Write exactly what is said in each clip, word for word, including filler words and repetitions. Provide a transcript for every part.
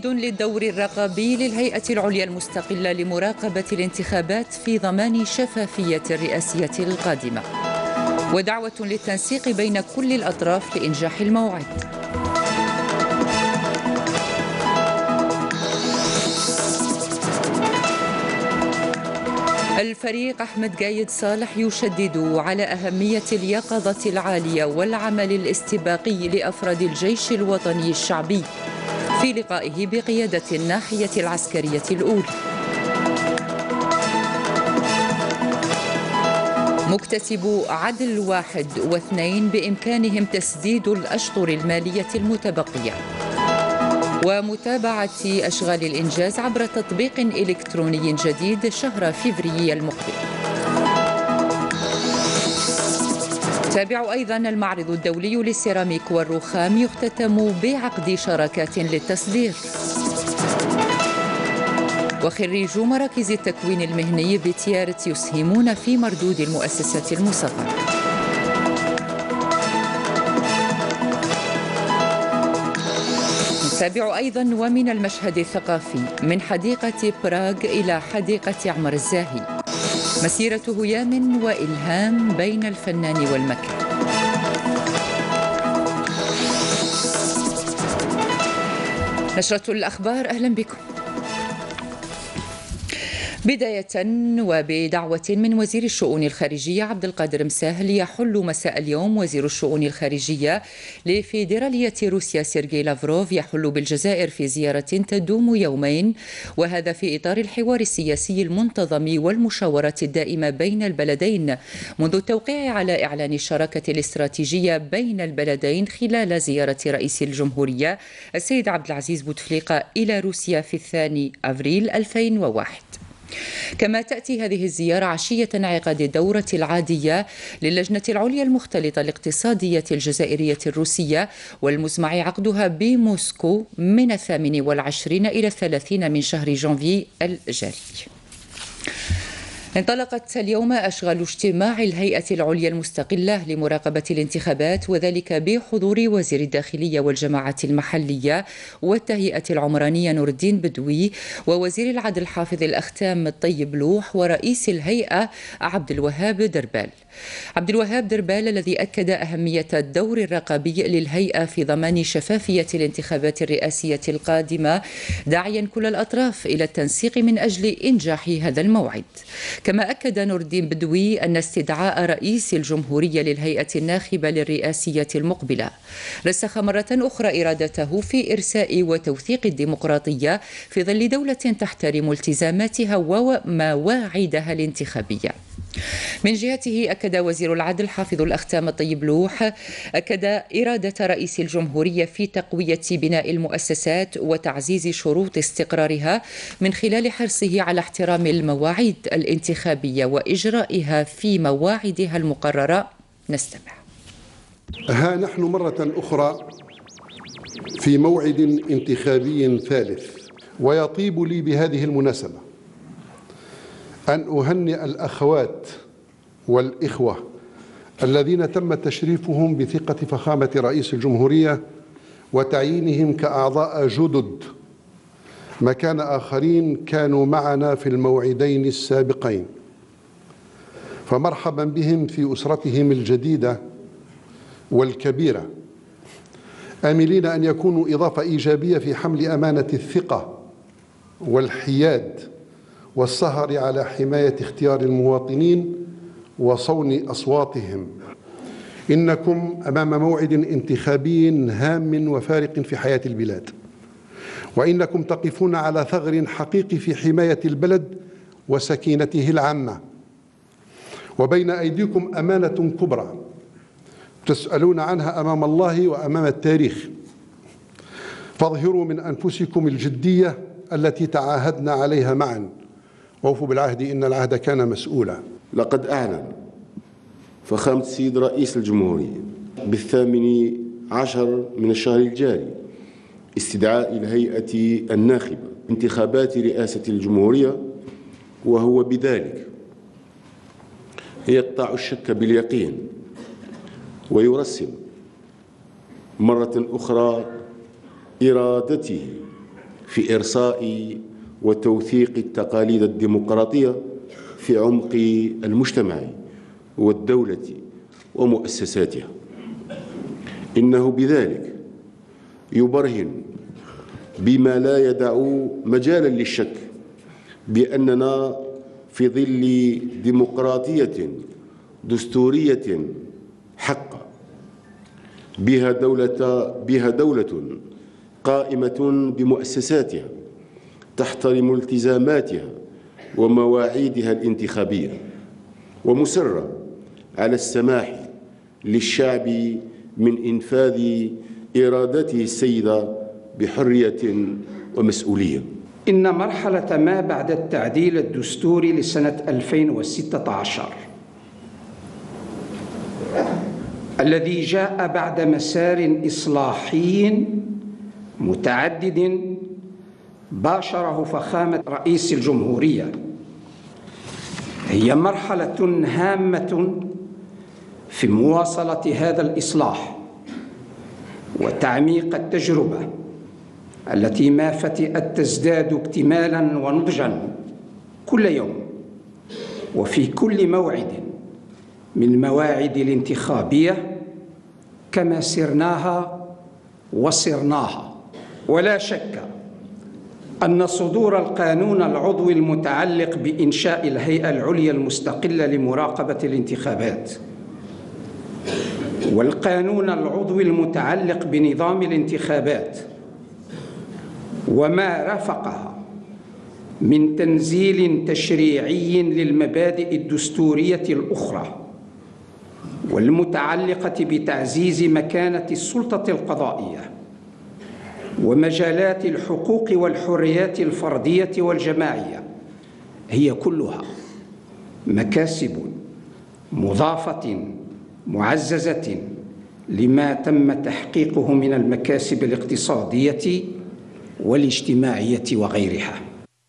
موعد للدور الرقابي للهيئة العليا المستقلة لمراقبة الانتخابات في ضمان شفافية الرئاسية القادمة، ودعوة للتنسيق بين كل الأطراف لإنجاح الموعد. الفريق أحمد قايد صالح يشدد على أهمية اليقظة العالية والعمل الاستباقي لأفراد الجيش الوطني الشعبي في لقائه بقيادة الناحية العسكرية الأولى. مكتسبو عدل واحد واثنين بإمكانهم تسديد الأشطر المالية المتبقية ومتابعة أشغال الإنجاز عبر تطبيق إلكتروني جديد شهر فبراير المقبل. تابع أيضا المعرض الدولي للسيراميك والرخام يختتم بعقد شراكات للتصدير. وخريجو مراكز التكوين المهني بتيارت يسهمون في مردود المؤسسات المصغرة. نتابع أيضا ومن المشهد الثقافي من حديقة براغ إلى حديقة عمر الزاهي، مسيرة هيام وإلهام بين الفنان والمكان. نشرة الأخبار، أهلا بكم. بداية وبدعوة من وزير الشؤون الخارجية عبد القادر مساهل، يحل مساء اليوم وزير الشؤون الخارجية لفيدرالية روسيا سيرجي لافروف يحل بالجزائر في زيارة تدوم يومين، وهذا في إطار الحوار السياسي المنتظم والمشاورات الدائمة بين البلدين منذ التوقيع على إعلان الشراكة الاستراتيجية بين البلدين خلال زيارة رئيس الجمهورية السيد عبد العزيز بوتفليقة إلى روسيا في الثاني أفريل ألفين وواحد. كما تأتي هذه الزيارة عشية انعقاد الدورة العادية للجنة العليا المختلطة الاقتصادية الجزائرية الروسية، والمزمع عقدها بموسكو من الثامن والعشرين إلى الثلاثين من شهر جانفي الجاري. انطلقت اليوم أشغال اجتماع الهيئة العليا المستقلة لمراقبة الانتخابات، وذلك بحضور وزير الداخلية والجماعات المحلية والتهيئة العمرانية نور الدين بدوي، ووزير العدل حافظ الأختام الطيب لوح، ورئيس الهيئة عبد الوهاب دربال. عبد الوهاب دربال الذي أكد أهمية الدور الرقابي للهيئة في ضمان شفافية الانتخابات الرئاسية القادمة، داعيا كل الأطراف إلى التنسيق من أجل إنجاح هذا الموعد. كما أكد نور الدين بدوي أن استدعاء رئيس الجمهورية للهيئة الناخبة للرئاسية المقبلة رسخ مرة أخرى إرادته في إرساء وتوثيق الديمقراطية في ظل دولة تحترم التزاماتها ومواعيدها الانتخابية. من جهته أكد وزير العدل حافظ الأختام الطيب لوح أكد إرادة رئيس الجمهورية في تقوية بناء المؤسسات وتعزيز شروط استقرارها من خلال حرصه على احترام المواعيد الانتخابية وإجرائها في مواعيدها المقررة. نستمع. ها نحن مرة أخرى في موعد انتخابي ثالث، ويطيب لي بهذه المناسبة أن أهنئ الأخوات والإخوة الذين تم تشريفهم بثقة فخامة رئيس الجمهورية وتعيينهم كأعضاء جدد مكان آخرين كانوا معنا في الموعدين السابقين، فمرحبا بهم في أسرتهم الجديدة والكبيرة، آملين أن يكونوا إضافة إيجابية في حمل أمانة الثقة والحياد والسهر على حماية اختيار المواطنين وصون أصواتهم. إنكم أمام موعد انتخابي هام وفارق في حياة البلاد، وإنكم تقفون على ثغر حقيقي في حماية البلد وسكينته العامة، وبين أيديكم أمانة كبرى تسألون عنها أمام الله وأمام التاريخ، فاظهروا من أنفسكم الجدية التي تعاهدنا عليها معا، وأوفوا بالعهد إن العهد كان مسؤولا. لقد أعلن فخامة السيد رئيس الجمهورية بالثامن عشر من الشهر الجاري استدعاء الهيئة الناخبة انتخابات رئاسة الجمهورية، وهو بذلك يقطع الشك باليقين ويرسم مرة أخرى إرادته في إرساء وتوثيق التقاليد الديمقراطية في عمق المجتمع والدولة ومؤسساتها. إنه بذلك يبرهن بما لا يدع مجالا للشك بأننا في ظل ديمقراطية دستورية حقة بها دولة بها دولة قائمة بمؤسساتها تحترم التزاماتها ومواعيدها الانتخابية ومصرة على السماح للشعب من إنفاذ إرادته السيدة بحرية ومسؤولية. إن مرحلة ما بعد التعديل الدستوري لسنة ألفين وستة عشر الذي جاء بعد مسار إصلاحي متعدد باشره فخامة رئيس الجمهورية هي مرحلة هامة في مواصلة هذا الإصلاح وتعميق التجربة التي ما فتئت تزداد اكتمالا ونضجا كل يوم وفي كل موعد من المواعيد الانتخابية كما سرناها وصرناها. ولا شك أن صدور القانون العضوي المتعلق بإنشاء الهيئة العليا المستقلة لمراقبة الانتخابات والقانون العضوي المتعلق بنظام الانتخابات وما رافقها من تنزيل تشريعي للمبادئ الدستورية الأخرى والمتعلقة بتعزيز مكانة السلطة القضائية ومجالات الحقوق والحريات الفردية والجماعية هي كلها مكاسب مضافة معززة لما تم تحقيقه من المكاسب الاقتصادية والاجتماعية وغيرها.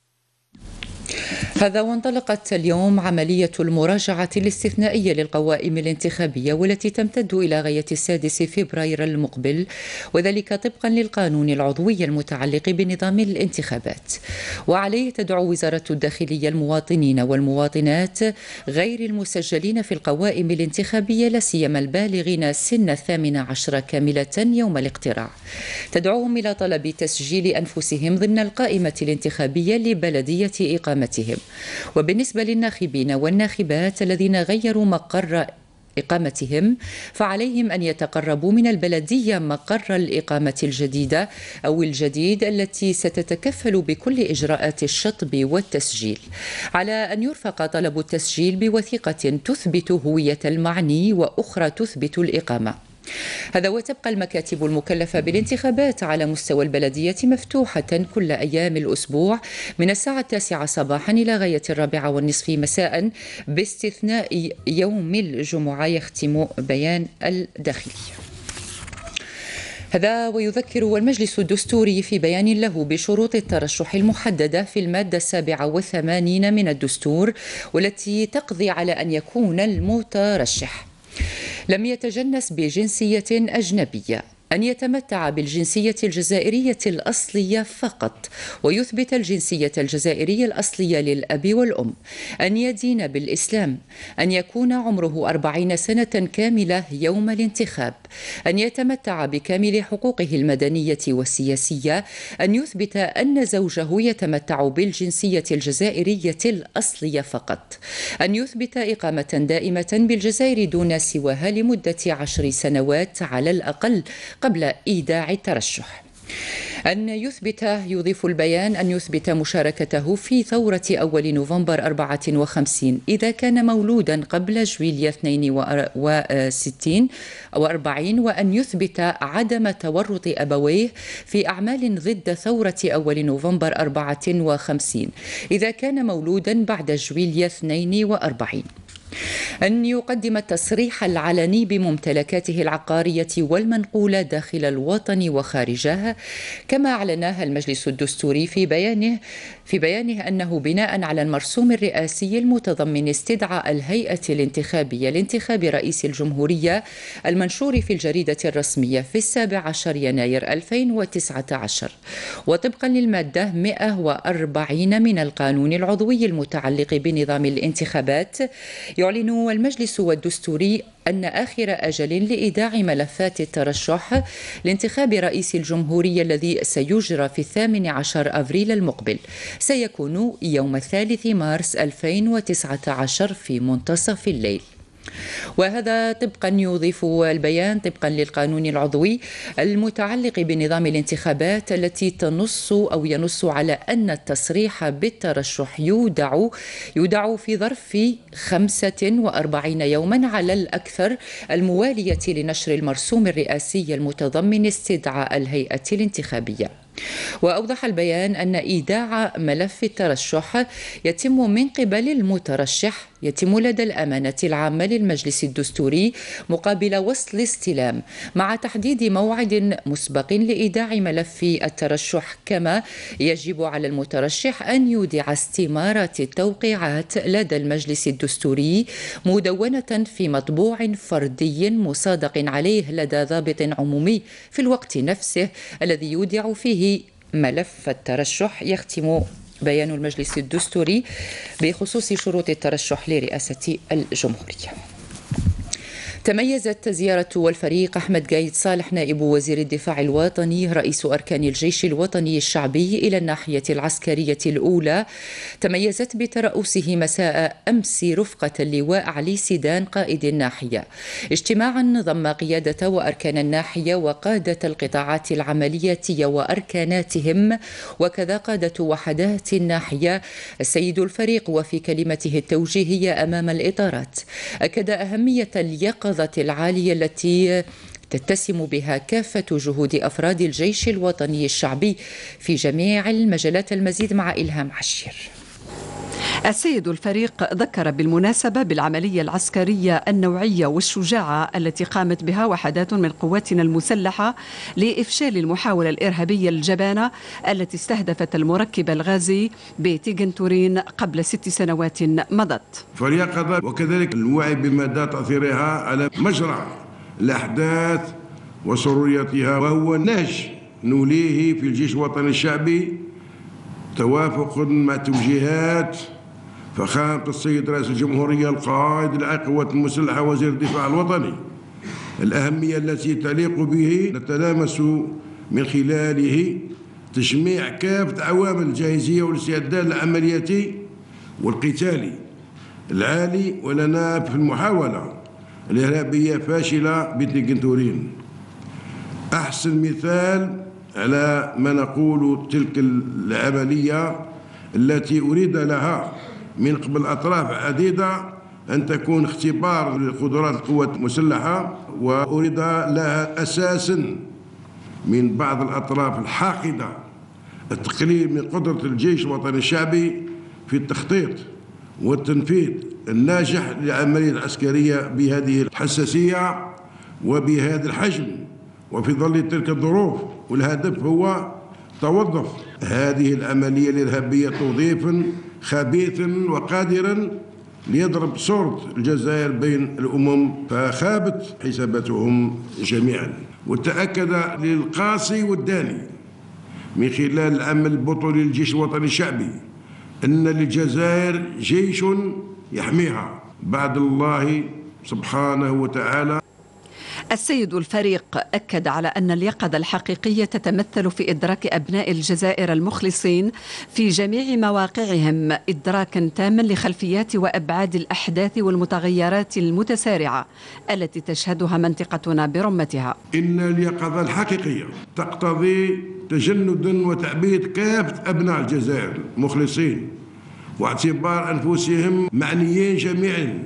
هذا وانطلقت اليوم عملية المراجعة الاستثنائية للقوائم الانتخابية والتي تمتد إلى غاية السادس فبراير المقبل، وذلك طبقا للقانون العضوي المتعلق بنظام الانتخابات. وعليه تدعو وزارة الداخلية المواطنين والمواطنات غير المسجلين في القوائم الانتخابية لا سيما البالغين سن الثامنة عشر كاملة يوم الاقتراع، تدعوهم إلى طلب تسجيل أنفسهم ضمن القائمة الانتخابية لبلدية إقامتهم. وبالنسبة للناخبين والناخبات الذين غيروا مقر إقامتهم فعليهم أن يتقربوا من البلدية مقر الإقامة الجديدة أو الجديد التي ستتكفل بكل إجراءات الشطب والتسجيل، على أن يرفق طلب التسجيل بوثيقة تثبت هوية المعني وأخرى تثبت الإقامة. هذا وتبقى المكاتب المكلفة بالانتخابات على مستوى البلدية مفتوحة كل أيام الأسبوع من الساعة التاسعة صباحا إلى غاية الرابعة والنصف مساء باستثناء يوم الجمعة، يختم بيان الداخلية. هذا ويذكر المجلس الدستوري في بيان له بشروط الترشح المحددة في المادة السابعة والثمانين من الدستور، والتي تقضي على أن يكون المترشح لم يتجنس بجنسية أجنبية، أن يتمتع بالجنسية الجزائرية الأصلية فقط ويثبت الجنسية الجزائرية الأصلية للأب والأم، أن يدين بالإسلام، أن يكون عمره أربعين سنة كاملة يوم الانتخاب، أن يتمتع بكامل حقوقه المدنية والسياسية، أن يثبت أن زوجه يتمتع بالجنسية الجزائرية الأصلية فقط، أن يثبت إقامة دائمة بالجزائر دون سواها لمدة عشر سنوات على الأقل قبل إيداع الترشح، أن يثبت يضيف البيان أن يثبت مشاركته في ثورة أول نوفمبر أربعة وخمسين إذا كان مولودا قبل جويلية اثنين وستين أو أربعين، وأن يثبت عدم تورط أبويه في أعمال ضد ثورة أول نوفمبر أربعة وخمسين إذا كان مولودا بعد جويلية اثنين وأربعين. أن يقدم التصريح العلني بممتلكاته العقارية والمنقولة داخل الوطن وخارجه، كما أعلنها المجلس الدستوري في بيانه في بيانه أنه بناء على المرسوم الرئاسي المتضمن استدعاء الهيئة الانتخابية لانتخاب رئيس الجمهورية المنشور في الجريدة الرسمية في السابع عشر يناير ألفين وتسعة عشر، وطبقا للمادة مئة وأربعين من القانون العضوي المتعلق بنظام الانتخابات، يعلن المجلس والدستوري أن آخر أجل لإيداع ملفات الترشح لانتخاب رئيس الجمهورية الذي سيجرى في الثامن عشر أبريل المقبل سيكون يوم الثالث مارس ألفين وتسعة عشر في منتصف الليل. وهذا طبقا يضيف البيان طبقا للقانون العضوي المتعلق بنظام الانتخابات التي تنص أو ينص على أن التصريح بالترشح يودع يودع في ظرف خمسة وأربعين يوما على الأكثر الموالية لنشر المرسوم الرئاسي المتضمن استدعاء الهيئة الانتخابية. وأوضح البيان أن إيداع ملف الترشح يتم من قبل المترشح يتم لدى الأمانة العامة للمجلس الدستوري مقابل وصل استلام، مع تحديد موعد مسبق لإيداع ملف الترشح، كما يجب على المترشح أن يودع استمارات التوقيعات لدى المجلس الدستوري مدونة في مطبوع فردي مصادق عليه لدى ضابط عمومي في الوقت نفسه الذي يودع فيه ملف الترشح. يختم بيان المجلس الدستوري بخصوص شروط الترشح لرئاسة الجمهورية. تميزت زيارة والفريق أحمد قايد صالح نائب وزير الدفاع الوطني رئيس أركان الجيش الوطني الشعبي إلى الناحية العسكرية الأولى، تميزت بترأسه مساء أمس رفقة اللواء علي سيدان قائد الناحية، اجتماعا ضم قيادة وأركان الناحية وقادة القطاعات العملياتية وأركاناتهم، وكذا قادة وحدات الناحية السيد الفريق. وفي كلمته التوجيهية أمام الإطارات أكد أهمية اليقظة العالية التي تتسم بها كافة جهود أفراد الجيش الوطني الشعبي في جميع المجالات. المزيد مع إلهام عشير. السيد الفريق ذكر بالمناسبة بالعملية العسكرية النوعية والشجاعة التي قامت بها وحدات من قواتنا المسلحة لإفشال المحاولة الإرهابية الجبانة التي استهدفت المركب الغازي بتيغنتورين قبل ست سنوات مضت. فاليقظة وكذلك الوعي بمدى تأثيرها على مجرى الأحداث وسروريتها، وهو نهج نوليه في الجيش الوطني الشعبي توافق مع توجيهات فخامة السيد رئيس الجمهورية القائد القوات المسلحة وزير الدفاع الوطني. الأهمية التي تليق به نتلامس من خلاله تجميع كافة عوامل الجاهزية والاستعداد العملياتي والقتالي العالي ولنا في المحاولة الإرهابية فاشلة بتيغنتورين. أحسن مثال على ما نقول تلك العملية التي أريد لها من قبل أطراف عديدة أن تكون اختبار لقدرات القوات المسلحة، وأريد لها أساسا من بعض الأطراف الحاقدة التقليل من قدرة الجيش الوطني الشعبي في التخطيط والتنفيذ الناجح للعملية العسكرية بهذه الحساسية وبهذا الحجم وفي ظل تلك الظروف. والهدف هو توظف هذه العملية الإرهابية توظيفا خبيثا وقادرا ليضرب صورة الجزائر بين الأمم، فخابت حساباتهم جميعا. وتأكد للقاصي والداني من خلال العمل البطولي للجيش الوطني الشعبي أن للجزائر جيش يحميها بعد الله سبحانه وتعالى. السيد الفريق أكد على أن اليقظة الحقيقية تتمثل في إدراك أبناء الجزائر المخلصين في جميع مواقعهم إدراكا تاما لخلفيات وأبعاد الأحداث والمتغيرات المتسارعة التي تشهدها منطقتنا برمتها. إن اليقظة الحقيقية تقتضي تجندا وتعبيد كافة أبناء الجزائر المخلصين واعتبار أنفسهم معنيين جميعا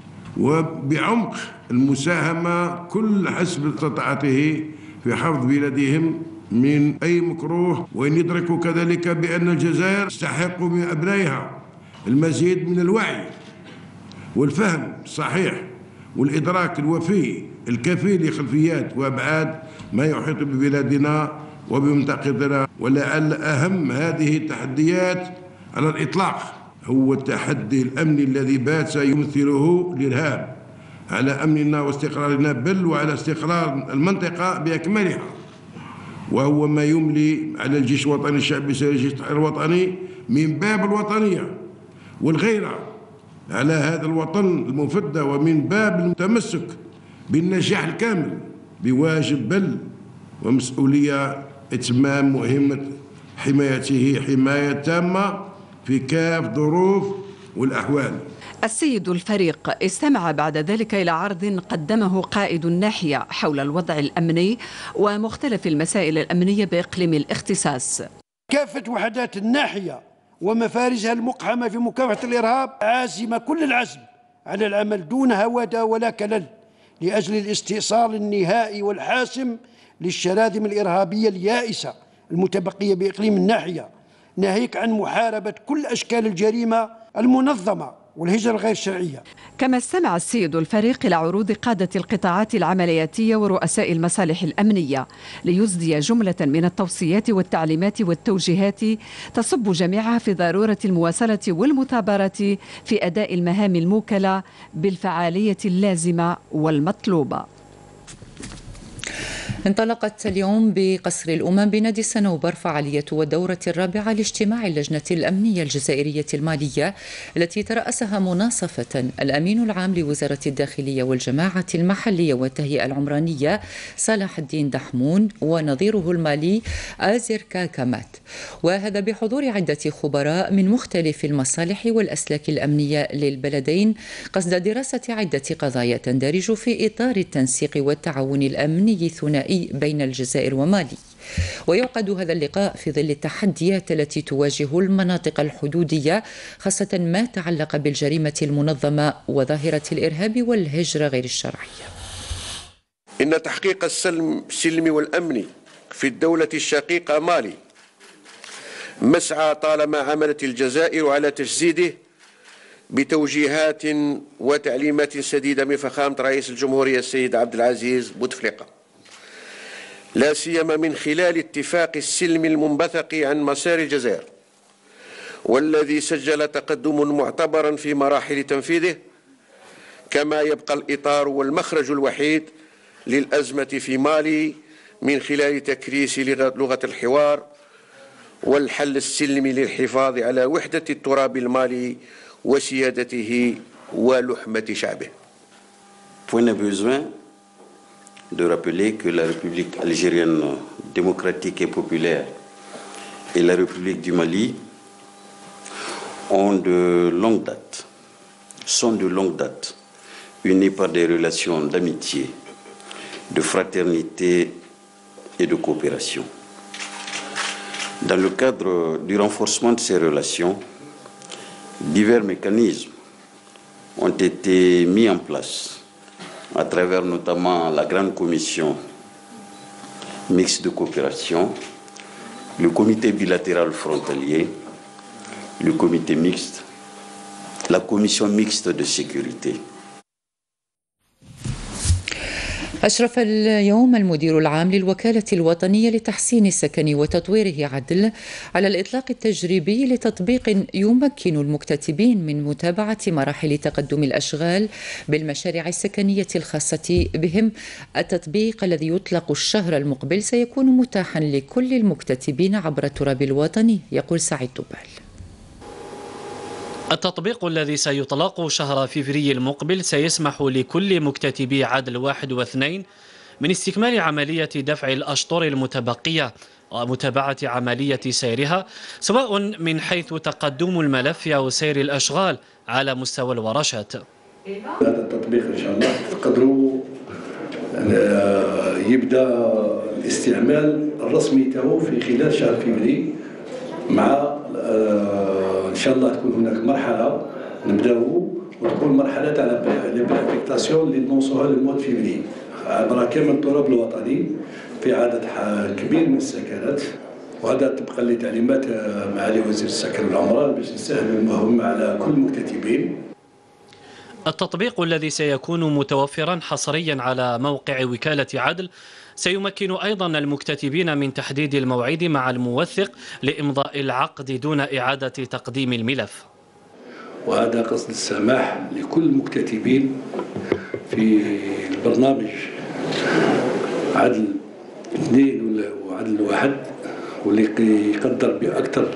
وبعمق المساهمة كل حسب استطاعته في حفظ بلادهم من أي مكروه، وإن يدركوا كذلك بأن الجزائر تستحق من أبنائها المزيد من الوعي والفهم الصحيح والإدراك الوفي الكفيل لخلفيات وأبعاد ما يحيط ببلادنا وبمنطقتنا. ولعل أهم هذه التحديات على الإطلاق هو التحدي الأمني الذي بات يمثله الإرهاب على أمننا واستقرارنا، بل وعلى استقرار المنطقة بأكملها، وهو ما يملي على الجيش الوطني الشعبي سير الجيش الوطني من باب الوطنية والغيرة على هذا الوطن المفدى، ومن باب التمسك بالنجاح الكامل بواجب بل ومسؤولية إتمام مهمة حمايته حماية تامة في كافة ظروف والأحوال. السيد الفريق استمع بعد ذلك إلى عرض قدمه قائد الناحية حول الوضع الأمني ومختلف المسائل الأمنية بإقليم الاختصاص. كافة وحدات الناحية ومفارزها المقحمة في مكافحة الإرهاب عازمة كل العزم على العمل دون هوادة ولا كلل لأجل الاستئصال النهائي والحاسم للشراذم الإرهابية اليائسة المتبقية بإقليم الناحية، ناهيك عن محاربة كل أشكال الجريمة المنظمة والهجرة الغير الشرعية. كما استمع السيد الفريق إلى عروض قادة القطاعات العملياتية ورؤساء المصالح الأمنية ليسدي جملة من التوصيات والتعليمات والتوجيهات تصب جميعها في ضرورة المواصلة والمثابرة في أداء المهام الموكلة بالفعالية اللازمة والمطلوبة. انطلقت اليوم بقصر الأمم بنادي الصنوبر فعالية والدورة الرابعة لاجتماع اللجنة الأمنية الجزائرية المالية التي ترأسها مناصفة الأمين العام لوزارة الداخلية والجماعة المحلية والتهيئة العمرانية صلاح الدين دحمون ونظيره المالي آزر كاكامات، وهذا بحضور عدة خبراء من مختلف المصالح والأسلاك الأمنية للبلدين قصد دراسة عدة قضايا تندرج في إطار التنسيق والتعاون الأمني الثنائي بين الجزائر ومالي. ويعقد هذا اللقاء في ظل التحديات التي تواجه المناطق الحدودية، خاصة ما تعلق بالجريمة المنظمة وظاهرة الإرهاب والهجرة غير الشرعية. إن تحقيق السلم السلمي والأمني في الدولة الشقيقة مالي مسعى طالما عملت الجزائر على تجسيده بتوجيهات وتعليمات سديدة من فخامة رئيس الجمهورية السيد عبد العزيز بوتفليقة، لا سيما من خلال اتفاق السلم المنبثق عن مسار الجزائر، والذي سجل تقدم معتبرا في مراحل تنفيذه، كما يبقى الإطار والمخرج الوحيد للأزمة في مالي من خلال تكريس لغة الحوار والحل السلمي للحفاظ على وحدة التراب المالي وسيادته ولحمة شعبه. de rappeler que la République algérienne démocratique et populaire et la République du Mali ont de longue date, sont de longue date unies par des relations d'amitié, de fraternité et de coopération. Dans le cadre du renforcement de ces relations, divers mécanismes ont été mis en place à travers notamment la Grande Commission mixte de coopération, le comité bilatéral frontalier, le comité mixte, la commission mixte de sécurité. أشرف اليوم المدير العام للوكالة الوطنية لتحسين السكن وتطويره عدل على الإطلاق التجريبي لتطبيق يمكن المكتتبين من متابعة مراحل تقدم الأشغال بالمشاريع السكنية الخاصة بهم. التطبيق الذي يطلق الشهر المقبل سيكون متاحا لكل المكتتبين عبر التراب الوطني، يقول سعيد طبال. التطبيق الذي سيطلق شهر فبراير المقبل سيسمح لكل مكتتبي عدل واحد واثنين من استكمال عملية دفع الأشطر المتبقية ومتابعة عملية سيرها، سواء من حيث تقدم الملف أو سير الأشغال على مستوى الورشات. هذا التطبيق إن شاء الله تقدروا يبدأ الاستعمال الرسمي تاعو في خلال شهر فبراير، مع ان شاء الله تكون هناك مرحله نبداو وتكون مرحله تاع لابليكاسيون اللي نلونسوها للمود فيفري عبر كامل التراب الوطني في عدد كبير من السكنات، وهذا طبقا لتعليمات معالي وزير السكن والعمران باش نسهل المهمه على كل المكتتبين. التطبيق الذي سيكون متوفرا حصريا على موقع وكالة عدل سيمكن أيضا المكتتبين من تحديد الموعد مع الموثق لإمضاء العقد دون إعادة تقديم الملف. وهذا قصد السماح لكل المكتتبين في البرنامج عدل اثنين وعدل واحد، واللي يقدر بأكثر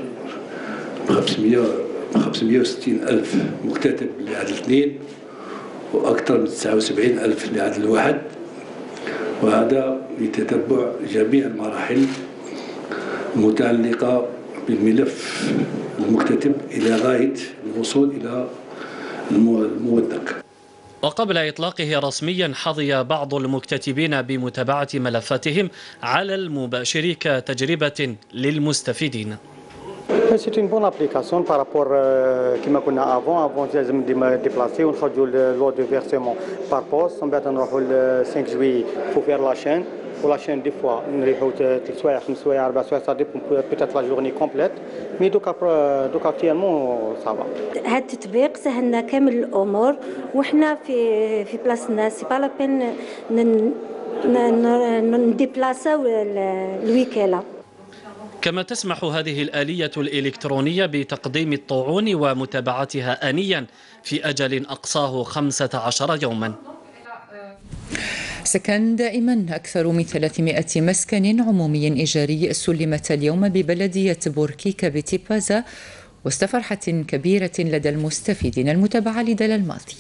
من خمسمائة وستين ألف مكتتب لعدل اثنين وأكثر من تسعة وسبعين ألف لعدل واحد، وهذا لتتبع جميع المراحل المتعلقة بالملف المكتتب إلى غاية الوصول إلى الموثق. وقبل إطلاقه رسميا حظي بعض المكتتبين بمتابعة ملفاتهم على المباشر كتجربة للمستفيدين. C'est une bonne application par rapport كما كنا avant avant لازم ديبلاسي ونخرجوا لو دو فيرسمون بار بوست، ومن بعد نروحوا ل خمسة جويي فو فير لا شين ولا شين دي فوا نريحوا ثلاث سوايع خمس سوايع أربع سوايع سا ديبون بيتيت لا جورني كومبليت مي دوكا دوكا اكتيالمون صافا. هذا التطبيق سهلنا كامل الامور وحنا في في بلاص الناس سي با لا بين نديبلاساو الوكاله. كما تسمح هذه الآلية الإلكترونية بتقديم الطعون ومتابعتها آنيا في أجل أقصاه خمسة عشر يوما. سكن دائما أكثر من ثلاثمائة مسكن عمومي إيجاري سلمت اليوم ببلدية بوركيكا بتيبازا وسط فرحة كبيرة لدى المستفيدين. المتابعة لدلال الماضي.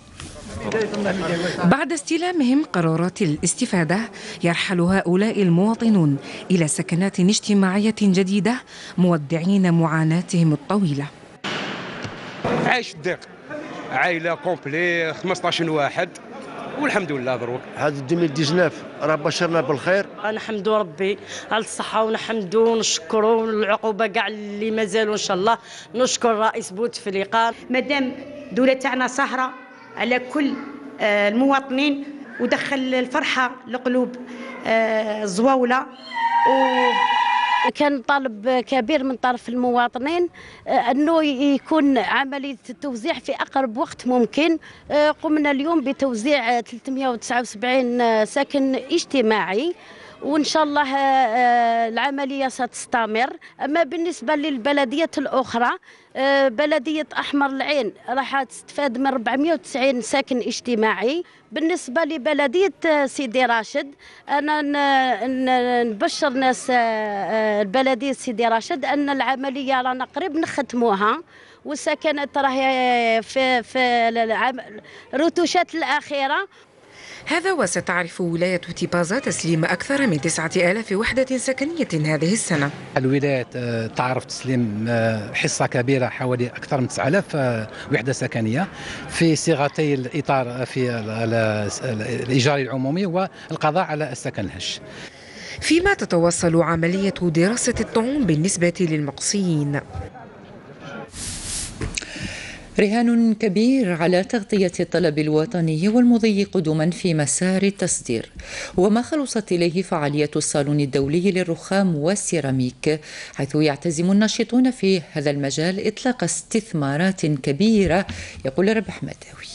بعد استلامهم قرارات الاستفادة يرحل هؤلاء المواطنون إلى سكنات اجتماعية جديدة مودعين معاناتهم الطويلة. عايش الضيق، عائلة كومبلي خمسطاش واحد والحمد لله دروك. هذا ألفين وتسعطاش راه بشرنا بالخير. نحمدوا ربي على الصحة ونحمدوا ونشكروا العقوبة كاع اللي مازالوا إن شاء الله. نشكر الرئيس بوتفليقة مادام الدولة تاعنا سهرة على كل المواطنين ودخل الفرحة لقلوب الزواولة. كان طالب كبير من طرف المواطنين أنه يكون عملية التوزيع في أقرب وقت ممكن. قمنا اليوم بتوزيع ثلاثمائة وتسعة وسبعين سكن اجتماعي وإن شاء الله العملية ستستمر. أما بالنسبة للبلديات الأخرى بلدية أحمر العين راح تستفاد من أربعمائة وتسعين ساكن اجتماعي. بالنسبة لبلدية سيدي راشد أنا نبشر ناس البلدية سيدي راشد أن العملية رانا قريب نختموها والسكنات راهي في في الرتوشات الأخيرة. هذا وستعرف ولاية تيبازا تسليم أكثر من تسعة آلاف وحدة سكنية هذه السنة. الولاية تعرف تسليم حصة كبيرة حوالي أكثر من تسعة آلاف وحدة سكنية في صيغتي الإطار في الإيجار العمومي والقضاء على السكن الهش. فيما تتواصل عملية دراسة الطعون بالنسبة للمقصيين. رهان كبير على تغطية الطلب الوطني والمضي قدما في مسار التصدير وما خلصت إليه فعالية الصالون الدولي للرخام والسيراميك، حيث يعتزم الناشطون في هذا المجال إطلاق استثمارات كبيرة. يقول ربح مداوي.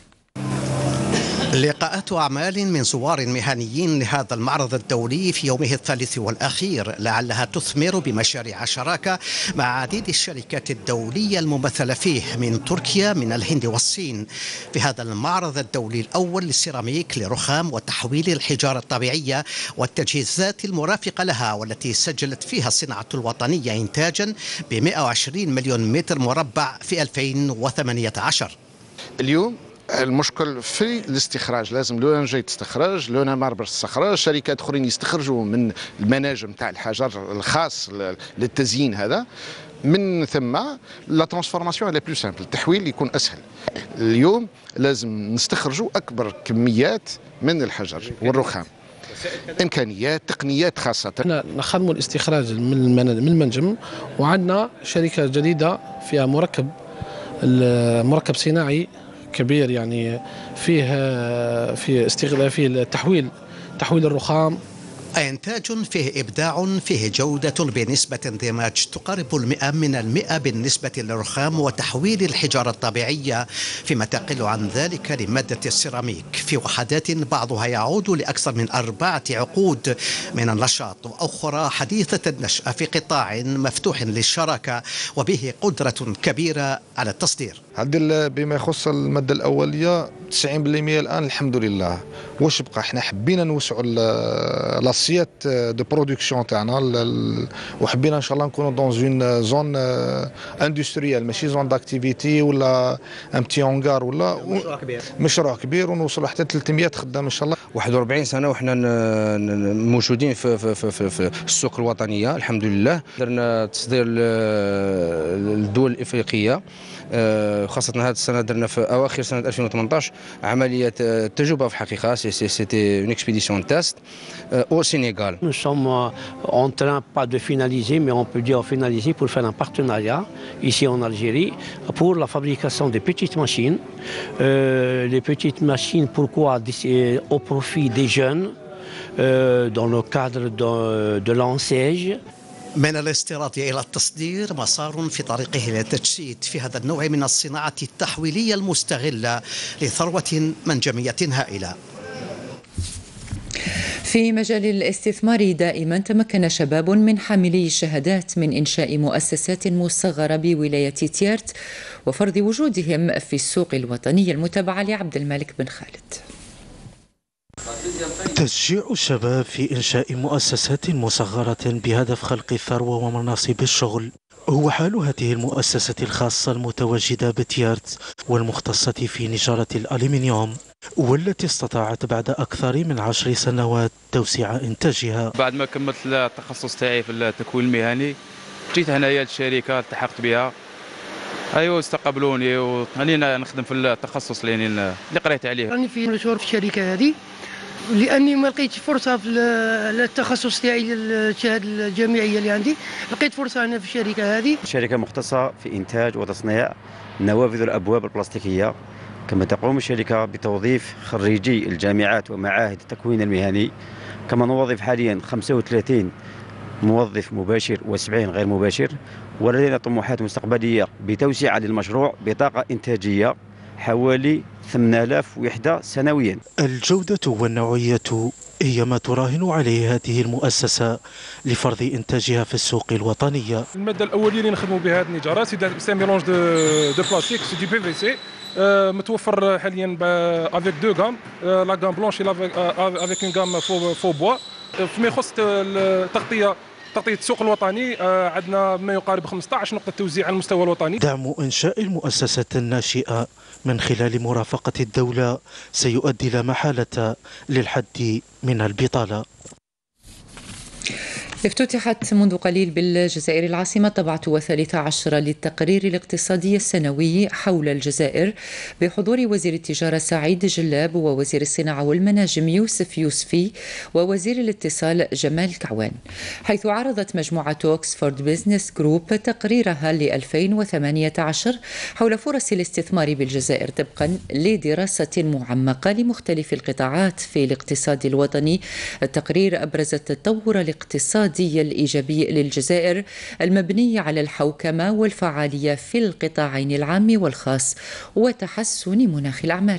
لقاءات أعمال من زوار مهنيين لهذا المعرض الدولي في يومه الثالث والأخير لعلها تثمر بمشاريع شراكة مع عديد الشركات الدولية الممثلة فيه من تركيا من الهند والصين. في هذا المعرض الدولي الأول للسيراميك لرخام وتحويل الحجارة الطبيعية والتجهيزات المرافقة لها، والتي سجلت فيها الصناعة الوطنية إنتاجا ب مئة وعشرين مليون متر مربع في ألفين وثمانية عشر. اليوم المشكل في الاستخراج، لازم لونا جاي تستخرج، لونا ماربر تستخرج، شركات اخرين يستخرجوا من المناجم تاع الحجر الخاص للتزيين هذا. من ثم لا ترانسفورماسيون لي بلو سامبل، التحويل يكون اسهل. اليوم لازم نستخرجوا اكبر كميات من الحجر والرخام، امكانيات تقنيات خاصه. نخدموا الاستخراج من المنجم، وعندنا شركه جديده فيها مركب مركب صناعي كبير، يعني فيه في استغلال فيه التحويل تحويل الرخام إنتاج فيه إبداع، فيه جودة بنسبة اندماج تقارب المئة من المئة بالنسبة للرخام وتحويل الحجارة الطبيعية، فيما تقل عن ذلك لمادة السيراميك في وحدات بعضها يعود لأكثر من أربعة عقود من النشاط، وأخرى حديثة النشأة في قطاع مفتوح للشراكة وبه قدرة كبيرة على التصدير. عدل بما يخص المادة الأولية تسعين بالمئة الآن الحمد لله. واش بقى؟ احنا حبينا نوسعوا لاسيات دو برودكسيون تاعنا وحبينا ان شاء الله نكونوا دون اون زون اندستريال ماشي زون داكتيفيتي ولا ام بتي اونغار ولا مشروع كبير مشروع كبير ونوصلوا حتى ثلاثمئة خدام ان شاء الله. واحد وأربعين سنه وحنا موجودين في, في, في, في, في السوق الوطنيه الحمد لله. درنا تصدير للدول الافريقيه خاصة هذه السنة درنا في أواخر سنة ألفين وثمانية عشر عملية تجربة في الحقيقة سيتي اون اكسبيديسيون تيست au Sénégal. Nous sommes en train pas de finaliser, mais on peut dire finaliser pour faire un partenariat ici en Algérie pour la fabrication de petites machines. Euh, les petites machines, pourquoi au profit des jeunes euh, dans le cadre de, de l'enseigne. من الاستيراد إلى التصدير مسار في طريقه إلى التجسيد في هذا النوع من الصناعة التحويلية المستغلة لثروة منجمية هائلة. في مجال الاستثمار دائما تمكن شباب من حاملي الشهادات من إنشاء مؤسسات مصغرة بولاية تيارت وفرض وجودهم في السوق الوطني المتابعة لعبد الملك بن خالد. تشجيع الشباب في إنشاء مؤسسات مصغرة بهدف خلق الثروة ومناصب الشغل هو حال هذه المؤسسة الخاصة المتواجدة بتيارت والمختصة في نجارة الألمنيوم، والتي استطاعت بعد أكثر من عشر سنوات توسيع إنتاجها. بعد ما كملت التخصص تاعي في التكوين المهني جيت هنايا للشركة التحقت بها، ايوا استقبلوني وهاني نخدم في التخصص اللي اللي قريت عليه. راني في مشهور في الشركة هذه لاني ما لقيتش فرصه في التخصص تاعي الشهاده الجامعيه اللي عندي، لقيت فرصه هنا في الشركه هذه. شركه مختصه في انتاج وتصنيع النوافذ والابواب البلاستيكيه، كما تقوم الشركه بتوظيف خريجي الجامعات ومعاهد التكوين المهني، كما نوظف حاليا خمسة وثلاثين موظف مباشر وسبعين غير مباشر، ولدينا طموحات مستقبليه بتوسعه للمشروع بطاقه انتاجيه حوالي ثمانية آلاف وحدة سنويا. الجودة والنوعية هي ما تراهن عليه هذه المؤسسة لفرض إنتاجها في السوق الوطنية. المادة الأولية اللي نخدموا بها هذه النجارة سي ميلونج دو دو بلاستيك سي دي بي في سي، متوفر حاليا افيك دو غام، لا غام بلونش افيك اون غام فو فو بوا. فيما يخص التغطية تغطية السوق الوطني عندنا ما يقارب خمسة عشر نقطة توزيع على المستوى الوطني. دعم إنشاء المؤسسة الناشئة من خلال مرافقة الدولة سيؤدي لا محالة للحد من البطالة. افتتحت منذ قليل بالجزائر العاصمة طبعة وثالثة عشر للتقرير الاقتصادي السنوي حول الجزائر بحضور وزير التجارة سعيد جلاب ووزير الصناعة والمناجم يوسف يوسفي ووزير الاتصال جمال كعوان، حيث عرضت مجموعة أوكسفورد بيزنس جروب تقريرها ل ألفين وثمانية عشر حول فرص الاستثمار بالجزائر طبقا لدراسة معمقة لمختلف القطاعات في الاقتصاد الوطني. التقرير أبرز التطور الاقتصادي الإيجابي للجزائر المبني على الحوكمة والفعالية في القطاعين العام والخاص وتحسن مناخ الأعمال.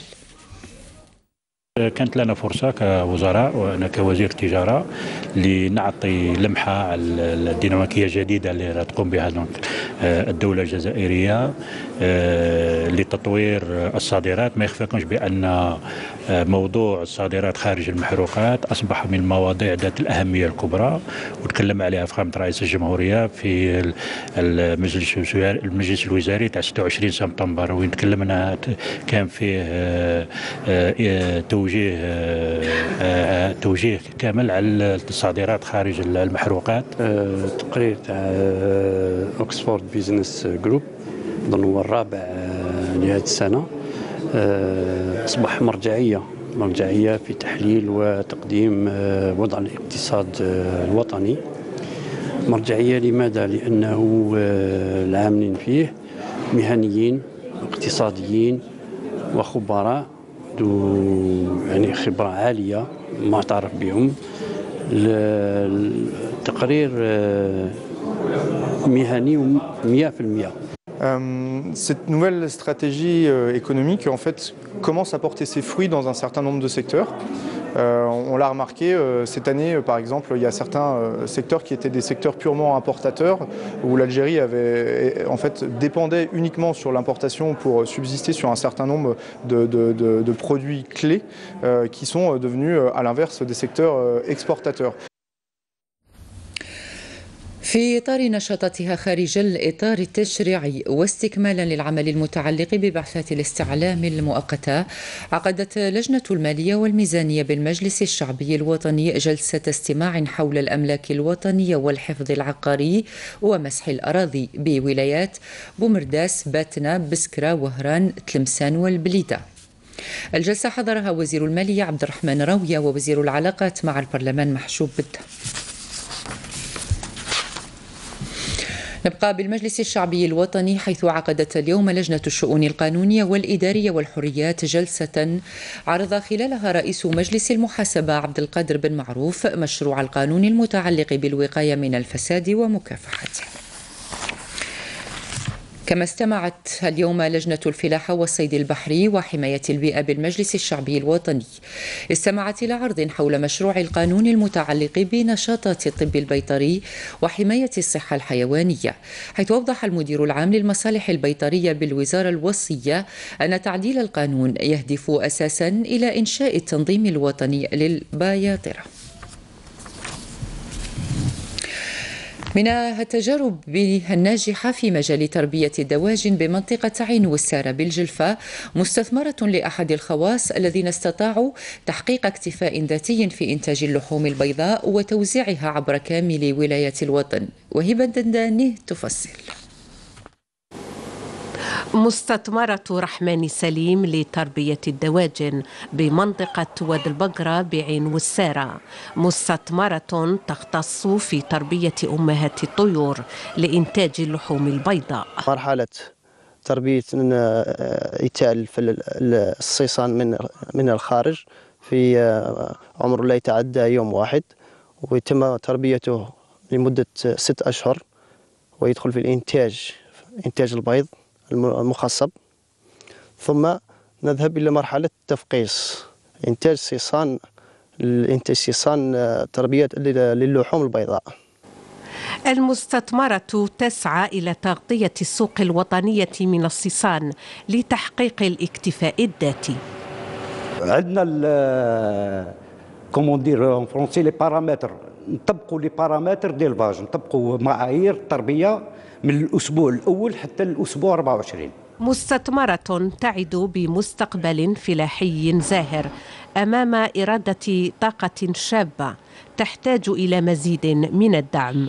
كانت لنا فرصة كوزراء وأنا كوزير تجارة لنعطي لمحة على الديناميكية الجديدة اللي تقوم بها الدولة الجزائرية لتطوير الصادرات. ما يخفيكمش بأن موضوع الصادرات خارج المحروقات أصبح من المواضيع ذات الأهمية الكبرى، وتكلم عليها فخامة رئيس الجمهورية في المجلس المجلس الوزاري تاع ستة وعشرين سبتمبر، وين تكلمنا كان فيه توجيه توجيه كامل على الصادرات خارج المحروقات. تقرير تاع اوكسفورد بيزنس جروب اظن هو الرابع لهذه السنه، اصبح مرجعيه مرجعيه في تحليل وتقديم وضع الاقتصاد الوطني. مرجعيه لماذا؟ لانه العاملين فيه مهنيين اقتصاديين وخبراء ذو يعني خبرة عالية معترف بهم، التقرير مهني مئة بالمئة. Cette nouvelle stratégie économique en fait commence à porter ses fruits dans un certain nombre de secteurs. Euh, on l'a remarqué euh, cette année, euh, par exemple, il y a certains euh, secteurs qui étaient des secteurs purement importateurs, où l'Algérie avait, en fait, dépendait uniquement sur l'importation pour subsister sur un certain nombre de, de, de, de produits clés euh, qui sont devenus, à l'inverse, des secteurs euh, exportateurs. في إطار نشاطاتها خارج الإطار التشريعي واستكمالا للعمل المتعلق ببعثات الاستعلام المؤقتة، عقدت لجنة المالية والميزانية بالمجلس الشعبي الوطني جلسة استماع حول الأملاك الوطنية والحفظ العقاري ومسح الأراضي بولايات بومرداس، باتنا، بسكرة، وهران، تلمسان والبليدة. الجلسة حضرها وزير المالية عبد الرحمن راوية ووزير العلاقات مع البرلمان محشوب بالدم. نبقى بالمجلس الشعبي الوطني، حيث عقدت اليوم لجنة الشؤون القانونية والإدارية والحريات جلسة عرض خلالها رئيس مجلس المحاسبة عبد القادر بن معروف مشروع القانون المتعلق بالوقاية من الفساد ومكافحته. كما استمعت اليوم لجنة الفلاحة والصيد البحري وحماية البيئة بالمجلس الشعبي الوطني، استمعت إلى عرض حول مشروع القانون المتعلق بنشاطات الطب البيطري وحماية الصحة الحيوانية، حيث أوضح المدير العام للمصالح البيطرية بالوزارة الوصية أن تعديل القانون يهدف أساسا إلى إنشاء التنظيم الوطني للبياطرة. من التجارب الناجحة في مجال تربية الدواجن بمنطقة عين والسارة بالجلفة مستثمرة لأحد الخواص الذين استطاعوا تحقيق اكتفاء ذاتي في إنتاج اللحوم البيضاء وتوزيعها عبر كامل ولايات الوطن. وهبة الدنداني تفصل. مستثمرة رحمن سليم لتربية الدواجن بمنطقة وادي البقرة بعين والسارة، مستثمرة تختص في تربية أمهات الطيور لإنتاج اللحوم البيضاء. مرحلة تربية إيتال في الصيصان من من الخارج في عمر لا يتعدى يوم واحد، ويتم تربيته لمدة ست أشهر ويدخل في الإنتاج إنتاج البيض المخصب، ثم نذهب إلى مرحلة التفقيس إنتاج صيصان إنتاج صيصان تربية للحوم البيضاء. المستثمرة تسعى إلى تغطية السوق الوطنية من الصيصان لتحقيق الاكتفاء الذاتي. عندنا كومون دير اون فرونسي لي بارامتر، نطبقوا لي بارامتر ديلفاج، نطبقوا معايير التربية من الأسبوع الأول حتى الأسبوع أربعة وعشرين. مستثمرة تعد بمستقبل فلاحي زاهر أمام إرادة طاقة شابة تحتاج إلى مزيد من الدعم.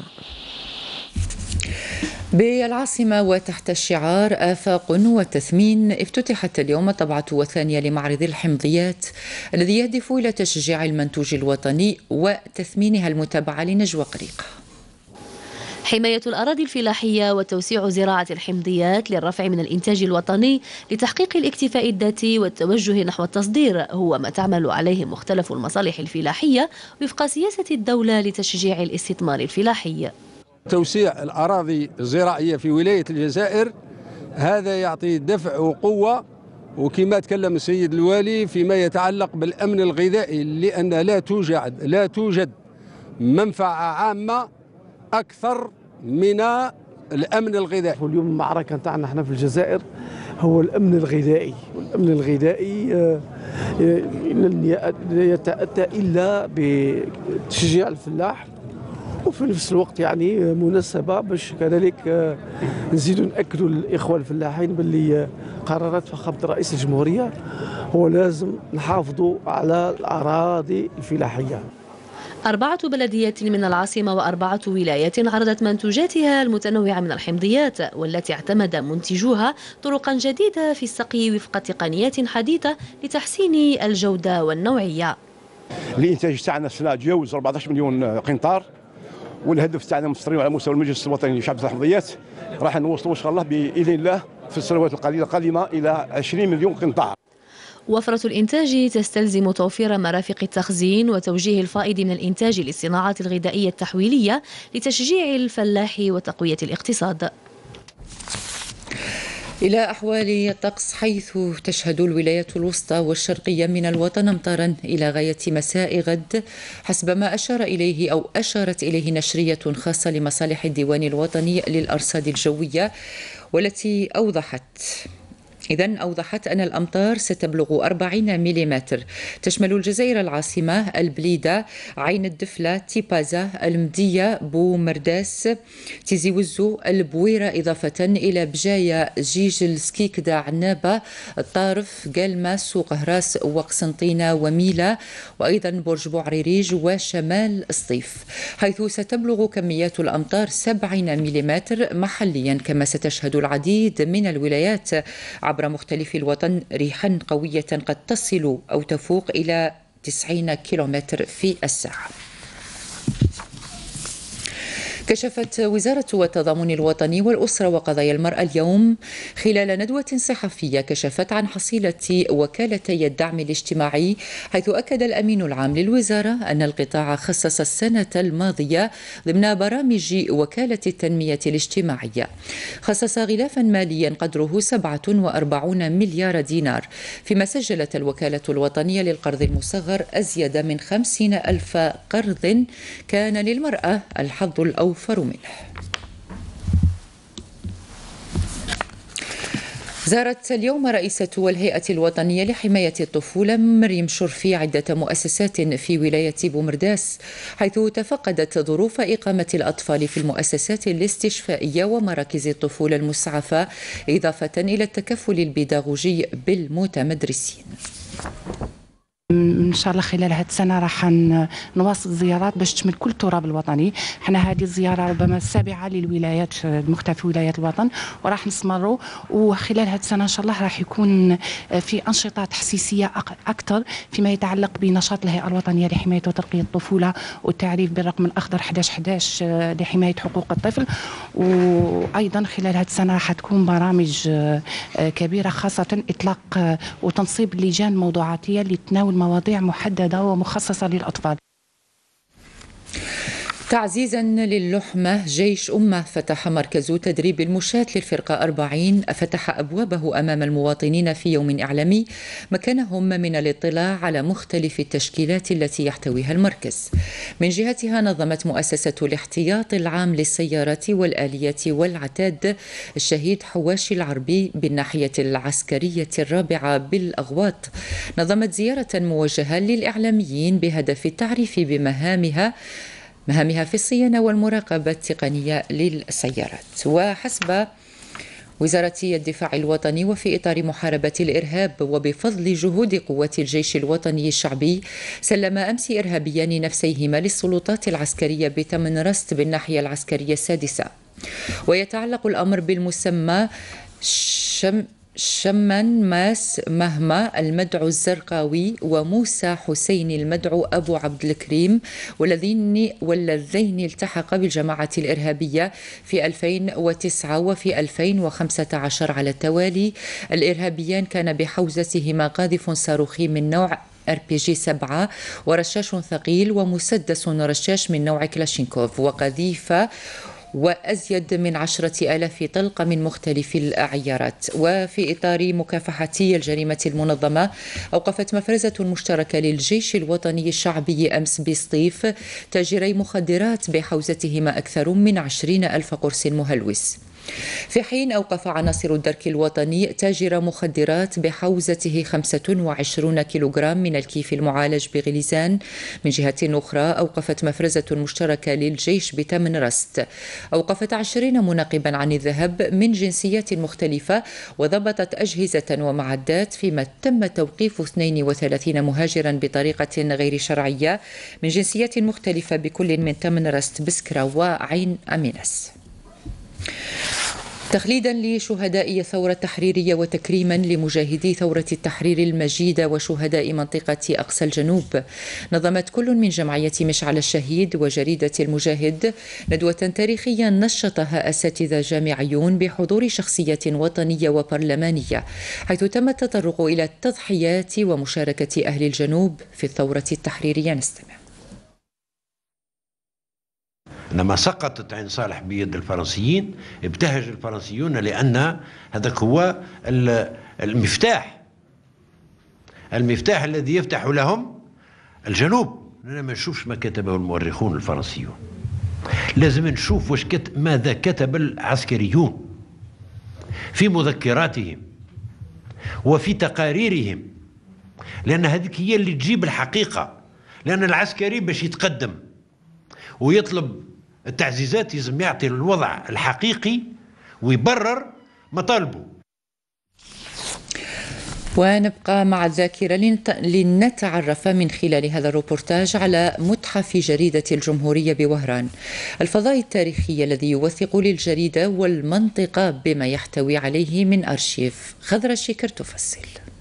بالعاصمة وتحت الشعار آفاق وتثمين، افتتحت اليوم الطبعة الثانية لمعرض الحمضيات الذي يهدف إلى تشجيع المنتوج الوطني وتثمينها المتابعة لنجوى قريقة. حماية الأراضي الفلاحية وتوسيع زراعة الحمضيات للرفع من الإنتاج الوطني لتحقيق الاكتفاء الذاتي والتوجه نحو التصدير هو ما تعمل عليه مختلف المصالح الفلاحية وفق سياسة الدولة لتشجيع الاستثمار الفلاحي. توسيع الأراضي الزراعية في ولاية الجزائر هذا يعطي دفع وقوة، وكما تكلم السيد الوالي فيما يتعلق بالأمن الغذائي، لأن لا توجد لا توجد منفعة عامة أكثر من الأمن الغذائي. واليوم المعركة نتاعنا احنا في الجزائر هو الأمن الغذائي، والأمن الغذائي لن يتأتى إلا بتشجيع الفلاح، وفي نفس الوقت يعني مناسبة باش كذلك نزيدوا نأكدوا للإخوة الفلاحين باللي قرارات فخامة رئيس الجمهورية هو لازم نحافظوا على الأراضي الفلاحية. أربعة بلديات من العاصمة وأربعة ولايات عرضت منتوجاتها المتنوعة من الحمضيات، والتي اعتمد منتجوها طرقا جديدة في السقي وفق تقنيات حديثة لتحسين الجودة والنوعية. الإنتاج تاعنا السنة تجاوز أربعة عشر مليون قنطار، والهدف تاعنا مستمرين على مستوى المجلس الوطني لشعب الحمضيات، راح نوصلوا إن شاء الله بإذن الله في السنوات القليلة القادمة إلى عشرين مليون قنطار. وفرة الإنتاج تستلزم توفير مرافق التخزين وتوجيه الفائض من الإنتاج للصناعات الغذائية التحويلية لتشجيع الفلاح وتقوية الاقتصاد. إلى أحوال الطقس، حيث تشهد الولايات الوسطى والشرقية من الوطن أمطارا إلى غاية مساء غد، حسب ما أشار إليه أو أشارت إليه نشرية خاصة لمصالح الديوان الوطني للأرصاد الجوية، والتي أوضحت إذن أوضحت أن الأمطار ستبلغ أربعين مليمتر، تشمل الجزائر العاصمة، البليدة، عين الدفلة، تيبازا، المدية، بومرداس، تيزي وزو، البويرة، إضافة إلى بجاية، جيجل، سكيكدا، عنابة، الطارف، قلمة، سوق هراس وقسنطينة وميلا، وأيضا برج بوعريريج وشمال الصيف، حيث ستبلغ كميات الأمطار سبعين مليمتر محليا. كما ستشهد العديد من الولايات عبر مختلف الوطن ريحا قوية قد تصل أو تفوق إلى تسعين كيلومتر في الساعة. كشفت وزارة التضامن الوطني والأسرة وقضايا المرأة اليوم خلال ندوة صحفية كشفت عن حصيلة وكالتي الدعم الاجتماعي، حيث أكد الأمين العام للوزارة أن القطاع خصص السنة الماضية ضمن برامج وكالة التنمية الاجتماعية خصص غلافا ماليا قدره سبعة وأربعين مليار دينار، فيما سجلت الوكالة الوطنية للقرض المصغر أزيد من خمسين ألف قرض كان للمرأة الحظ الأوفر منه. زارت اليوم رئيسة الهيئة الوطنية لحماية الطفولة مريم شرفي عدة مؤسسات في ولاية بومرداس، حيث تفقدت ظروف إقامة الأطفال في المؤسسات الاستشفائية ومراكز الطفولة المسعفة، إضافة إلى التكفل البيداغوجي بالمتمدرسين. ان شاء الله خلال هذه السنه راح نواصل الزيارات باش تشمل كل التراب الوطني. احنا هذه الزياره ربما السابعه للولايات مختلف ولايات الوطن، وراح نستمروا، وخلال هذه السنه ان شاء الله راح يكون في انشطه تحسيسيه اكثر فيما يتعلق بنشاط الهيئه الوطنيه لحمايه وترقيه الطفوله والتعريف بالرقم الاخضر أحد عشر أحد عشر لحمايه حقوق الطفل. وايضا خلال هذه السنه راح تكون برامج كبيره، خاصه اطلاق وتنصيب لجان موضوعاتيه لتناول مواضيع محددة ومخصصة للأطفال. تعزيزا للحمة، جيش أمة فتح مركز تدريب المشاة للفرقة أربعين فتح أبوابه أمام المواطنين في يوم إعلامي مكنهم من الاطلاع على مختلف التشكيلات التي يحتويها المركز. من جهتها نظمت مؤسسة الاحتياط العام للسيارات والآليات والعتاد الشهيد حواشي العربي بالناحية العسكرية الرابعة بالأغواط نظمت زيارة موجهة للإعلاميين بهدف التعريف بمهامها مهامها في الصيانة والمراقبة التقنية للسيارات. وحسب وزارة الدفاع الوطني وفي إطار محاربة الإرهاب وبفضل جهود قوات الجيش الوطني الشعبي، سلم أمس إرهابيان نفسيهما للسلطات العسكرية بتمن رست بالناحية العسكرية السادسة. ويتعلق الأمر بالمسمى شم شمن ماس مهما المدعو الزرقاوي وموسى حسين المدعو أبو عبد الكريم، والذين والذين التحق بالجماعة الإرهابية في ألفين وتسعة وفي ألفين وخمسة عشر على التوالي. الإرهابيان كان بحوزتهما قاذف صاروخي من نوع أر بي جي سبعة ورشاش ثقيل ومسدس رشاش من نوع كلاشينكوف وقذيفة وأزيد من عشرة آلاف طلقة من مختلف العيارات. وفي إطار مكافحة الجريمة المنظمة، أوقفت مفرزة مشتركة للجيش الوطني الشعبي أمس بسطيف تاجري مخدرات بحوزتهما أكثر من عشرين ألف قرص مهلوس، في حين أوقف عناصر الدرك الوطني تاجر مخدرات بحوزته خمسة وعشرين كيلوغرام من الكيف المعالج بغليزان. من جهة أخرى، أوقفت مفرزة مشتركة للجيش بتمن رست أوقفت عشرين مناقبا عن الذهب من جنسيات مختلفة، وضبطت أجهزة ومعدات، فيما تم توقيف اثنين وثلاثين مهاجرا بطريقة غير شرعية من جنسيات مختلفة بكل من تمن رست بسكرة وعين أمينس. تخليدا لشهداء الثورة التحريرية وتكريما لمجاهدي ثورة التحرير المجيدة وشهداء منطقة أقصى الجنوب، نظمت كل من جمعية مشعل الشهيد وجريدة المجاهد ندوة تاريخية نشطها أساتذة جامعيون بحضور شخصية وطنية وبرلمانية، حيث تم التطرق إلى التضحيات ومشاركة أهل الجنوب في الثورة التحريرية. نستمع. لما سقطت عين صالح بيد الفرنسيين ابتهج الفرنسيون لأن هذاك هو المفتاح المفتاح الذي يفتح لهم الجنوب. أنا ما نشوفش ما كتبه المؤرخون الفرنسيون، لازم نشوف واش كت... ماذا كتب العسكريون في مذكراتهم وفي تقاريرهم، لأن هذيك هي اللي تجيب الحقيقة. لأن العسكري باش يتقدم ويطلب التعزيزات لازم يعطي الوضع الحقيقي ويبرر مطالبه. ونبقى مع الذاكرة لنتعرف من خلال هذا الروبورتاج على متحف جريدة الجمهورية بوهران، الفضاء التاريخي الذي يوثق للجريدة والمنطقة بما يحتوي عليه من أرشيف. خضرة الشكر تفصل.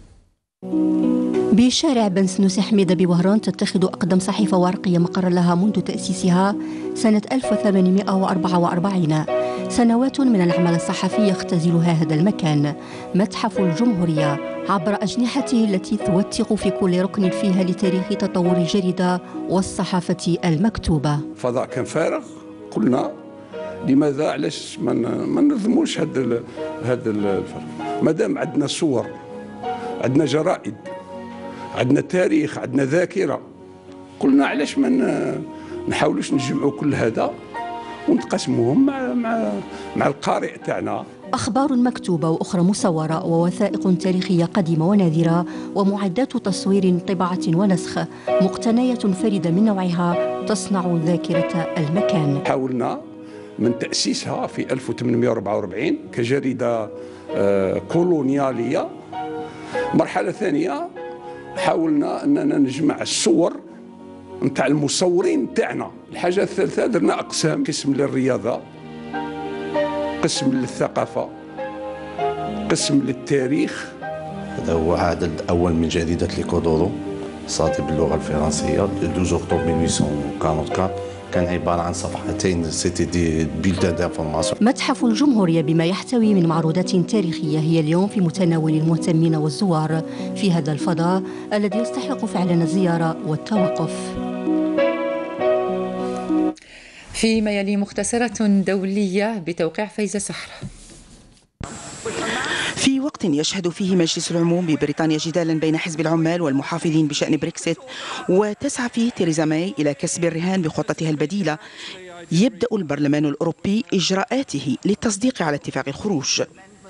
بشارع بن سنوسي حميدة بوهران تتخذ أقدم صحيفة ورقية مقر لها منذ تأسيسها سنة ألف وثمانمائة وأربعة وأربعين. سنوات من العمل الصحفي يختزلها هذا المكان، متحف الجمهورية، عبر أجنحته التي توثق في كل ركن فيها لتاريخ تطور الجريدة والصحافة المكتوبة. فضاء كان فارغ، قلنا لماذا علاش ما ننظموش هذا هذا الفرق؟ مادام عندنا صور، عندنا جرائد، عندنا تاريخ، عندنا ذاكرة، قلنا علاش ما نحاولوش نجمعوا كل هذا ونتقاسموهم مع مع مع القارئ تاعنا. أخبار مكتوبة وأخرى مصورة ووثائق تاريخية قديمة ونادرة ومعدات تصوير طباعة ونسخ، مقتنية فريدة من نوعها تصنع ذاكرة المكان. حاولنا من تأسيسها في ألف وثمانمائة وأربعة وأربعين كجريدة كولونيالية. مرحلة ثانية حاولنا أننا نجمع الصور نتاع المصورين تاعنا. الحاجة الثالثة درنا أقسام، قسم للرياضة، قسم للثقافة، قسم للتاريخ. هذا هو عدد أول من جريدة ليكودورو صادر باللغة الفرنسية اثناشر أكتوبر ألف وثمانمائة وأربعة وأربعين، كان عبارة عن صفحتين سيتي دي بيلتان دانفورماسيون. متحف الجمهورية بما يحتوي من معروضات تاريخية هي اليوم في متناول المهتمين والزوار في هذا الفضاء الذي يستحق فعلا الزيارة والتوقف. فيما يلي مختصرة دولية بتوقيع فايزة سحرة. في وقت يشهد فيه مجلس العموم ببريطانيا جدالا بين حزب العمال والمحافظين بشأن بريكسيت، وتسعى فيه تيريزا ماي إلى كسب الرهان بخطتها البديلة، يبدأ البرلمان الأوروبي إجراءاته للتصديق على اتفاق الخروج.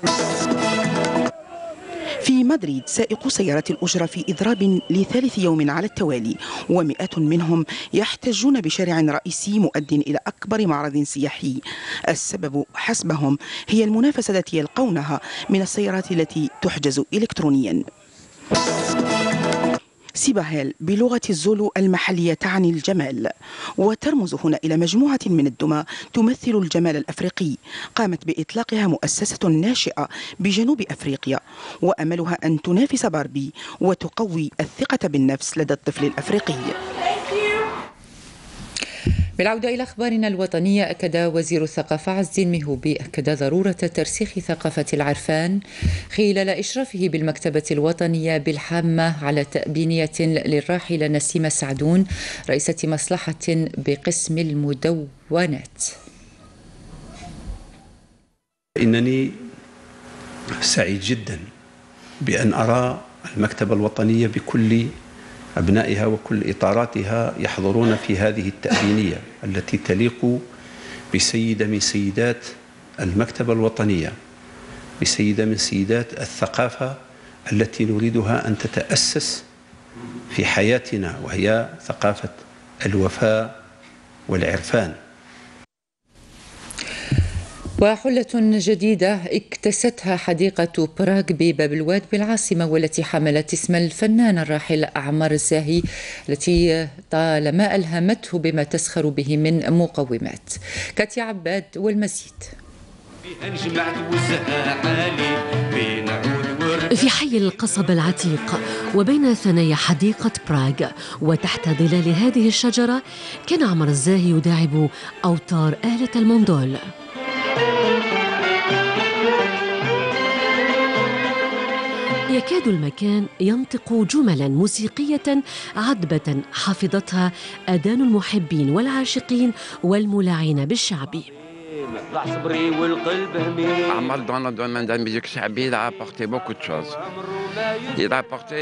في مدريد سائقو سيارات الأجرة في إضراب لثالث يوم على التوالي، ومئات منهم يحتجون بشارع رئيسي مؤد إلى أكبر معرض سياحي. السبب حسبهم هي المنافسة التي يلقونها من السيارات التي تحجز إلكترونيا. سيباهيل بلغة الزولو المحلية تعني الجمال، وترمز هنا إلى مجموعة من الدمى تمثل الجمال الأفريقي، قامت بإطلاقها مؤسسة ناشئة بجنوب أفريقيا، وأملها أن تنافس باربي وتقوي الثقة بالنفس لدى الطفل الأفريقي. بالعودة إلى أخبارنا الوطنية، أكد وزير الثقافة عز الدين مهوبي أكد ضرورة ترسيخ ثقافة العرفان خلال إشرافه بالمكتبة الوطنية بالحامة على تأبينية للراحلة نسيمة سعدون رئيسة مصلحة بقسم المدونات. إنني سعيد جدا بأن أرى المكتبة الوطنية بكل أبنائها وكل إطاراتها يحضرون في هذه التأبينية التي تليق بسيدة من سيدات المكتبة الوطنية، بسيدة من سيدات الثقافة التي نريدها أن تتأسس في حياتنا، وهي ثقافة الوفاء والعرفان. وحلة جديدة اكتستها حديقة براغ بباب الواد بالعاصمة، والتي حملت اسم الفنان الراحل أعمار الزاهي، التي طالما ألهمته بما تسخر به من مقومات. كاتيا عباد والمزيد. في حي القصبة العتيق وبين ثنايا حديقة براغ وتحت ظلال هذه الشجرة كان عمر الزاهي يداعب أوتار آلة المندول. يكاد المكان ينطق جملا موسيقية عذبة حفظتها آذان المحبين والعاشقين والملاعين بالشعبي. صبري والقلب همي. عمر dans le domaine de la musique الشعبية il a apporté beaucoup de choses. Il a apporté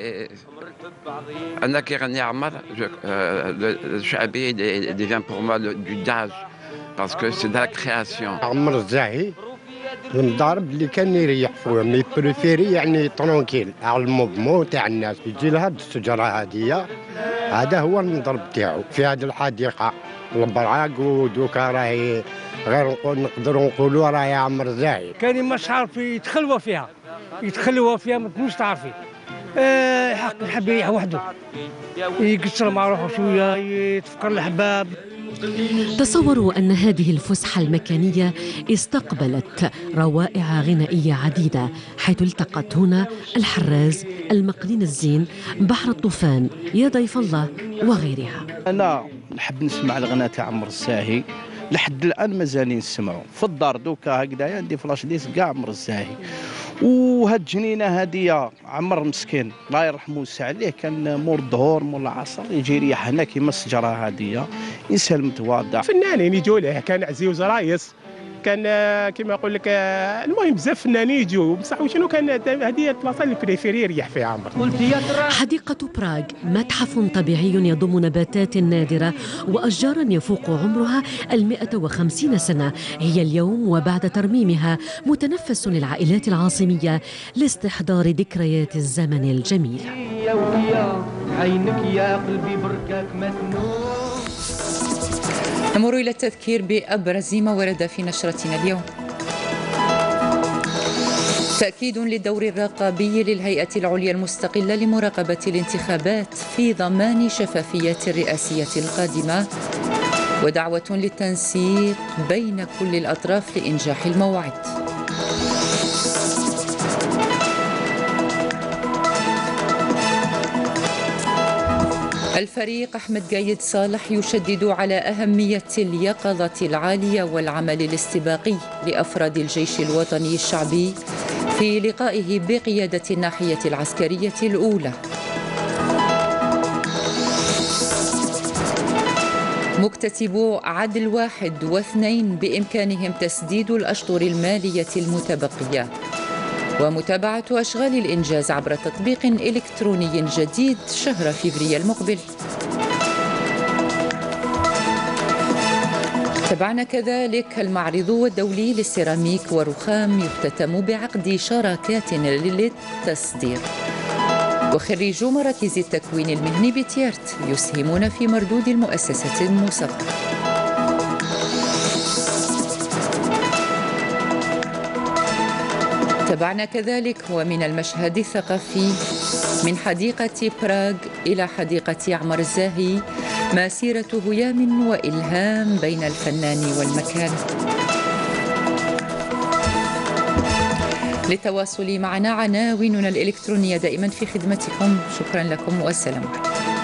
أنا كي غني عمر الشعبية devient pour moi du jazz parce que c'est de la création. عمر الزاهي المضارب اللي كان يريح فيه مي بريفيري يعني ترونكيل على الموفمون تاع الناس يجي لها الشجره هذه هذا هو المضرب تاعو في هذه الحديقه البراق ودوكا راهي غير نقول نقدروا نقولوا راهي عمر الزاهي. كاين مش عارف يتخلوا فيها يتخلوا فيها ما تكونش تعرفي أه حق يحب يريح وحده يقصر مع روحه شويه يتفكر الحباب. تصوروا أن هذه الفسحة المكانية استقبلت روائع غنائية عديدة حيث التقت هنا الحراز، المقلين الزين، بحر الطوفان، يا ضيف الله وغيرها. أنا نحب نسمع الغناء تاع عمر الزاهي لحد الآن مازالين نسمعوا في الدار دوكا هكذايا عندي فلاش ليست كاع عمر الزاهي. وهاد الجنينه هاديه عمر مسكين الله يرحمه ويسع عليه كان مور الظهور مور العصر يجي يريح هنا كيما الشجره هاديه انسان متواضع. فنانين يجوا له كان عزيز رايس كان كيما نقول لك المهم بزاف فنانين يجوا بصح وشنو كان هذه البلاصه اللي بريفيري يريح فيها عمر. حديقه براغ متحف طبيعي يضم نباتات نادره واشجارا يفوق عمرها المئة وخمسين سنه، هي اليوم وبعد ترميمها متنفس للعائلات العاصميه لاستحضار ذكريات الزمن الجميل. عينك يا قلبي بركاك مسنون. نمر إلى التذكير بأبرز ما ورد في نشرتنا اليوم. تأكيد للدور الرقابي للهيئة العليا المستقلة لمراقبة الانتخابات في ضمان شفافية الرئاسية القادمة، ودعوة للتنسيق بين كل الأطراف لإنجاح الموعد. الفريق أحمد قايد صالح يشدد على أهمية اليقظة العالية والعمل الاستباقي لأفراد الجيش الوطني الشعبي في لقائه بقيادة الناحية العسكرية الأولى. مكتتبو عدل واحد واثنين بإمكانهم تسديد الأشطر المالية المتبقية، ومتابعة أشغال الإنجاز عبر تطبيق إلكتروني جديد شهر فبراير المقبل. تابعنا كذلك المعرض الدولي للسيراميك والرخام يختتم بعقد شراكات للتصدير، وخريجو مراكز التكوين المهني بتيارت يسهمون في مردود المؤسسة المصغرة. تابعنا كذلك ومن المشهد الثقافي من حديقة براغ إلى حديقة عمر الزاهي مسيرة هيام وإلهام بين الفنان والمكان. للتواصل معنا عناويننا الإلكترونية دائما في خدمتكم. شكرا لكم والسلام عليكم.